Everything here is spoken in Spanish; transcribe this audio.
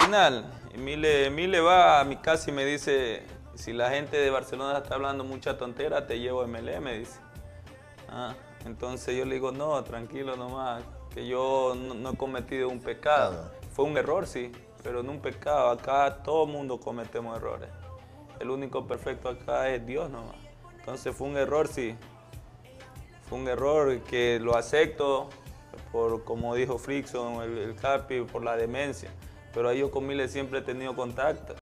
final. Emile va a mi casa y me dice, si la gente de Barcelona está hablando mucha tontera, te llevo a MLE, me dice. Entonces yo le digo, no, tranquilo nomás, que yo no he cometido un pecado. Fue un error, sí, pero no un pecado. Acá todo el mundo cometemos errores. El único perfecto acá es Dios nomás. Entonces fue un error, sí. Fue un error que lo acepto, por como dijo Frickson, el Capi, por la demencia. Pero yo con Mile siempre he tenido contacto.